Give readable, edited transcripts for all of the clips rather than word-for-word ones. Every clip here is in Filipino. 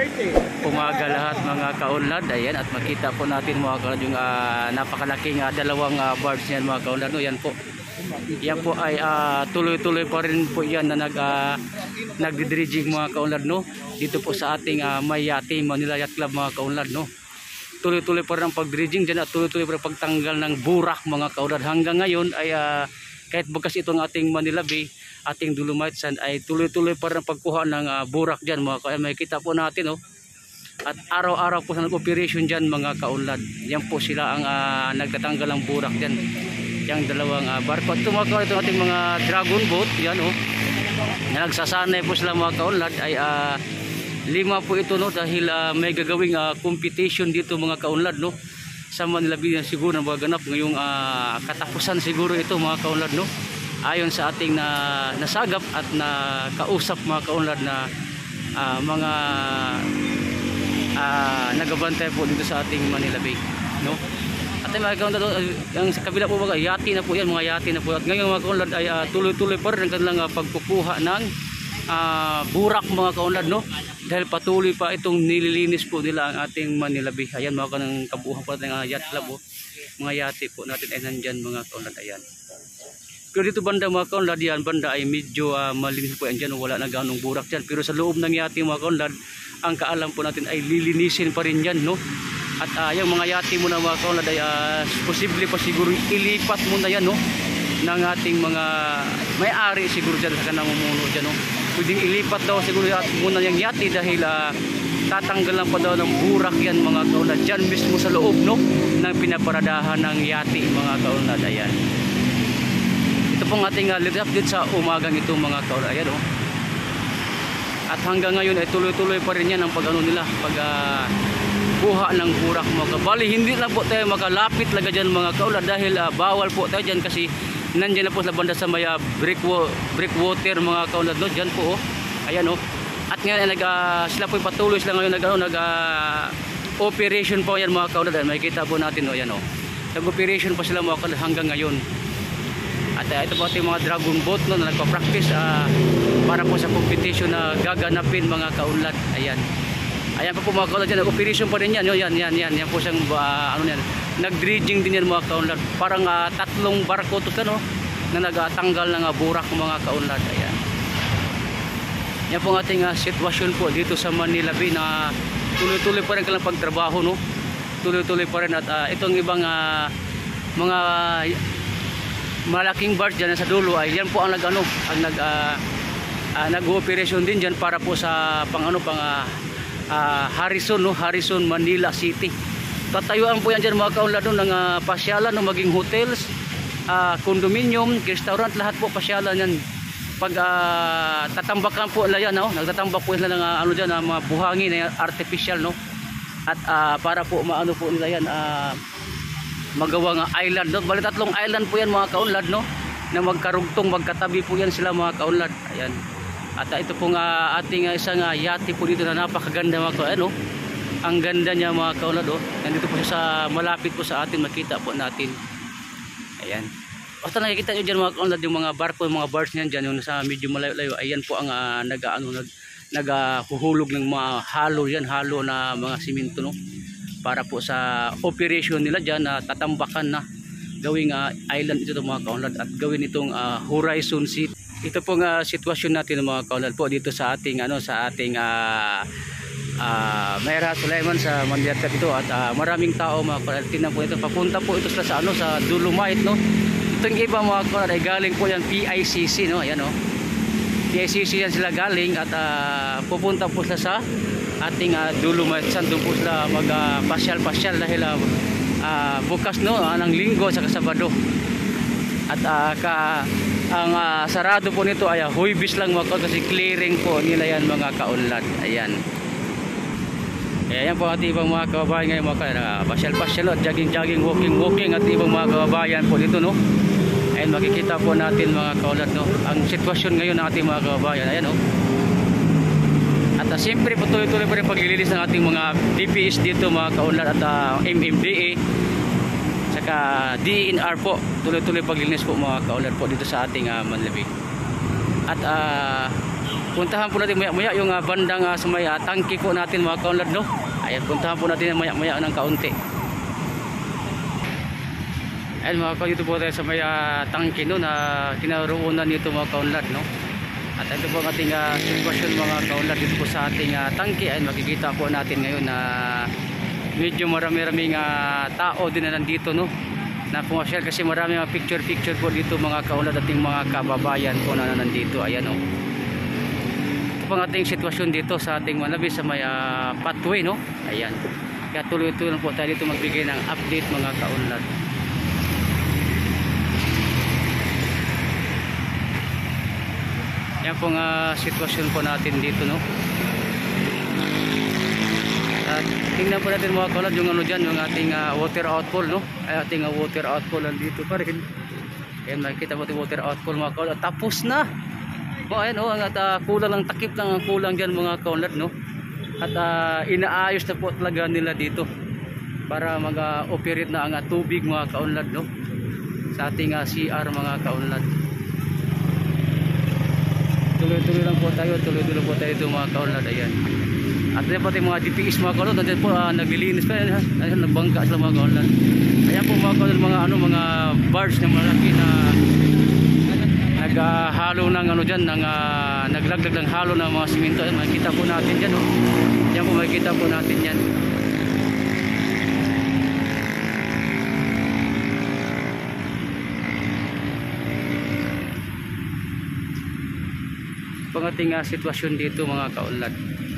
Umaga lahat mga kaunlad. Ayan, at makita po natin mga kaunlad yung napakalaking dalawang barbs niyan mga kaunlad. No, yan po. Yan po ay tuloy-tuloy pa rin po yan na nagdi-dredging mga kaunlad, no. Dito po sa ating Mayati Manila Yacht Club mga kaunlad, no. Tuloy-tuloy pa rin ang pag-dredging diyan at tuloy-tuloy pa rin pagtanggal ng burak mga kaunlad. Hanggang ngayon ay kahit bukas itong ating Manila Bay, ating Dolomite Sand, ay tuloy-tuloy pa rin ang pagkuha ng burak diyan mga kaunlad. Makikita po natin, no. At araw-araw po sa nag-operation diyan mga kaunlad. Yan po sila ang nagtatanggal ng burak diyan. Yang dalawang barko. Ito mga kaunlad, itong ating mga dragon boat, yan oh. Na nagsasanay po sila mga kaunlad ay 5 po ito, no, dahil may gagawing competition dito mga kaunlad, no, sa Manila Bay siguro na magaganap ngayong katapusan siguro ito mga kaunlad, no. Ayon sa ating nasagap at nakausap mga kaunlad na mga nagabantay po dito sa ating Manila Bay, no. At mga kaunlad, ang sa kabila po mga yati na po yan, mga yati na po. At ngayon mga kaunlad ay tuloy-tuloy pa rin ang kanilang pagkukuha ng burak mga kaunlad, no. Dahil patuloy pa itong nililinis po nila ang ating Manila Bay. Ayan mga kanang kabuuan po natin yacht club, oh. Mga yati po natin ay nandyan mga kaunlad, ayan. Pero dito banda mga kaunlad, yan banda ay medyo malinis po yan dyan, wala na ganong burak dyan. Pero sa loob ng yati mga kaunlad, ang kaalam po natin ay lilinisin pa rin yan, no. At yung mga yati mo na mga kaunlad ay posible pa siguro ilipat mo na yan, no, ng ating mga may-ari siguro dyan sa kanang umuno dyan, no. Pwedeng ilipat daw siguro muna yung yati dahil tatanggalan pa daw ng burak yan mga kaunlad dyan mismo sa loob, no, ng pinaparadahan ng yati mga kaunlad. Ayan, ito pong ating latest update sa umagang ito mga kaunlad. Ayan, oh. At hanggang ngayon ay tuloy-tuloy pa rin yan ang pag-ano nila, kuha ng burak mga kabali. Hindi lang po tayo makalapit laga dyan mga kaunlad dahil bawal po tayo dyan kasi nandiyan na po sa banda sa maya breakwater mga kaunlad, no, dyan po, oh. Ayan, oh. At ngayon sila po patuloy sila ngayon operation po yan mga kaunlad. Makikita po natin, oh, yan, oh. Nag-operation pa sila mga kaunlad hanggang ngayon. At ito po ating mga dragon boat, no, na nagpa-practice para po sa competition na gaganapin mga kaunlad. Ayan. Ayan pa po mga kaunlad dyan, operation pa rin yan, oh. Yan po siyang ano yan, nag-dredging din yan mga kaunlad. Parang 3 barko to no, na nagtanggal ng burak mga kaunlad. Ayan. Yan po ang ating sitwasyon po dito sa Manila Bay na tuloy-tuloy pa rin kailang pagtrabaho, no. Tuloy-tuloy pa rin. At itong ibang mga malaking barge dyan sa dulo ay yan po ang nag-operation din dyan para po sa Harrison, no, Harrison Manila City. Tatayuan po yan dyan mga kaunlad, no, ng pasyalan, no, maging hotels, condominium, restaurant, lahat po pasyalan yan. Pag tatambakan po nila yan, no, nagtatambak po nila ng dyan, mga buhangin na artificial, no. At para po maano po nila yan, magawang island, no. Bali 3 island po yan mga kaunlad, no, na magkarugtong, magkatabi po yan sila mga kaunlad. Ayan. At ito pong ating isang yati po dito na napakaganda mga kaunlad, no. Ang ganda niya mga kaunlad, oh. Nandito po siya sa malapit po sa atin, makita po natin. Ayan. Basta nakikita nyo dyan mga kaunlad yung mga barko, yung mga bars niyan dyan, yung nasa medyo malayo-layo. Ayan po ang naghuhulog ng mga halo yan, halo na mga simento, no, para po sa operation nila dyan na tatambakan na gawing island ito mga kaunlad at gawin itong Horizon City. Ito pong sitwasyon natin mga kaunlad po dito sa ating Mayra Sulaiman sa Manila ito. At maraming tao mga kaunlad, tingnan po ito, papunta po ito sa sa Dolomite, no. Itong iba mga kaunlad ay galing po yan PICC, no. Ayan, oh. PICC yan sila galing at pupunta po sila sa ating Dolomite Sand. Doon po sila mag-pasyal-pasyal dahil bukas, no, ng Linggo sa Sabado. At ang sarado po nito ay Huwebes lang mga kaunlad kasi clearing po nila yan mga kaunlad. Ayan. Ayan po at ibang mga kababayan ngayon mga kaunlad, pasyal-pasyal at jogging-jogging, walking at ibang mga kababayan po dito, no. Ayan, makikita po natin mga kaunlad, no, ang sitwasyon ngayon ng ating mga kababayan. Ayan, oh. At siyempre tuloy-tuloy pa rin paglilinis ng ating mga DPS dito mga kaunlad at MMDA saka DNR po. Tuloy-tuloy paglilinis po mga kaunlad po dito sa ating Manila Bay. At puntahan po natin maya-maya yung bandang sa may tangke po natin mga kaunlad, no. Ayan, puntahan po natin maya-maya ng kaunti. Ayan mga kaunlad, dito po tayo sa may tangke, no, na kinaroonan nito mga kaunlad, no. At ito po ang ating sitwasyon mga kaunlad dito po sa ating tangke. Ayan, makikita po natin ngayon na medyo marami-raming tao din na nandito, no, na pumasyal kasi marami mga picture po dito mga kaunlad, ating mga kababayan po na nandito. Ayan, no. Ito po ang ating sitwasyon dito sa ating Manabi sa may pathway, no. Ayan, kaya tuloy-tuloy lang po tayo dito magbigay ng update mga kaunlad. Yan pong sitwasyon po natin dito, no. At tingnan po natin mga kaunlad yung ano dyan, yung ating water outfall, no. Ay, ating water outfall nandito pa rin. Ayan, makikita po ating water outfall mga kaunlad. Tapos na. O ayan, o, kulang lang, takip lang ang kulang dyan mga kaunlad, no. At inaayos na po talaga nila dito para mag-operate na ang tubig mga kaunlad, no, sa ating CR mga kaunlad. Tuloy-tuloy lang po tayo dito mga kaunlad. Ayan. At yan po ating mga DPS mga kaunlad, nandiyan po naglilinis pa, ayan, nagbangka sila mga kaunlad. Ayan po mga kaunlad, mga barge na malaki na naghalo ng ano dyan, naglaglag ng halo ng mga simento. Ayan, makikita po natin dyan, no. Yan po makikita po natin yan. Pang ating sitwasyon dito mga kaunlad.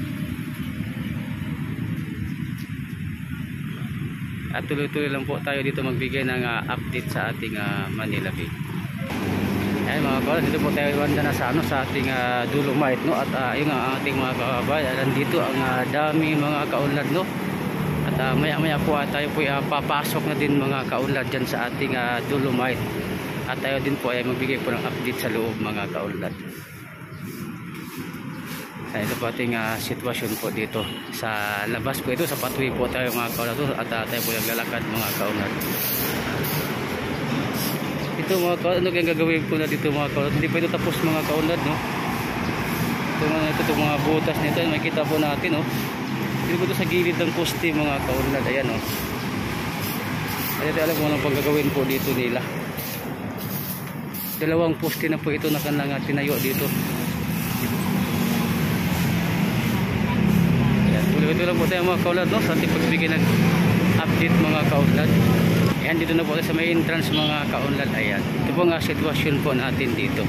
At tuloy-tuloy lang po tayo dito magbigay ng update sa ating Manila Bay. Ay mga kaunlad, dito po tayo banda na sa sa ating Dolomite, no. At yung ating mga kababayan nandito ang dami mga kaunlad, no. At maya-maya po tayo po papasok na din mga kaunlad dyan sa ating Dolomite. At tayo din po ay magbigay po ng update sa loob mga kaunlad. Ito po ating sitwasyon po dito sa labas po ito, sa pathway po tayo mga kaunlad, at tayo po naglalakad mga kaunlad. Ito mga kaunlad, ano kayang gagawin po na dito mga kaunlad? Hindi pa ito tapos mga kaunlad, no. Ito mga butas nito, makikita po natin, no. Dito po ito sa gilid ng poste mga kaunlad. Ayan, no. Ayan, alam mo lang paggagawin po dito nila. Dalawang poste na po ito na kanilang tinayo dito. Ito lang po tayo mga kaunlad, no, sa ating pagbigay ng update mga kaunlad. Ayan, dito na po tayo sa may entrance mga kaunlad. Ayan, ito po nga sitwasyon po natin dito.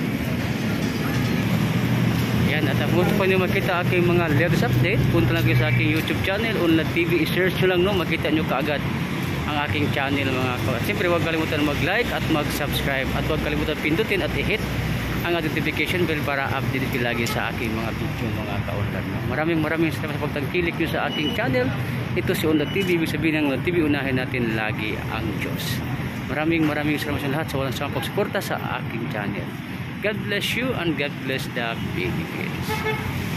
Ayan, at kung gusto po nyo makita aking mga latest update, punta lang kayo sa aking YouTube channel, Unlad TV, i-search nyo lang, no, makita nyo kaagad ang aking channel mga kaunlad. Siyempre huwag kalimutan mag-like at mag-subscribe, at huwag kalimutan pindutin at i-hit ang notification bell para update kayo lagi sa aking mga video mga kaunlad. Maraming salamat sa pagtangkilik nyo sa aking channel. Ito si Unlad TV, ibig sabihin ng Unlad TV, unahin natin lagi ang Diyos. Maraming salamat sa lahat sa walang sawang pagsuporta sa aking channel. God bless you and God bless the Philippines.